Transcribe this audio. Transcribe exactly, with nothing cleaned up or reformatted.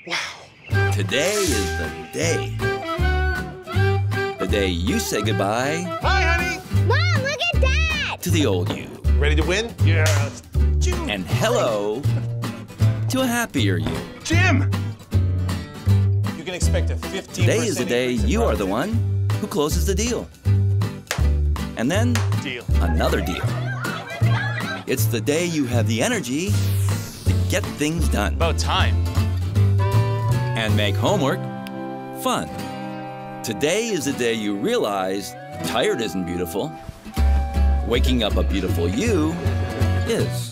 Wow. Today is the day. The day you say goodbye. Hi, honey. Mom, look at Dad. To the old you. Ready to win? Yes. And hello to a happier you. Jim! You can expect a fifteen percent Today is the day you are the one who closes the deal. And then deal. Another deal. It's the day you have the energy to get things done. About time. And make homework fun. Today is the day you realize tired isn't beautiful. Waking up a beautiful you is.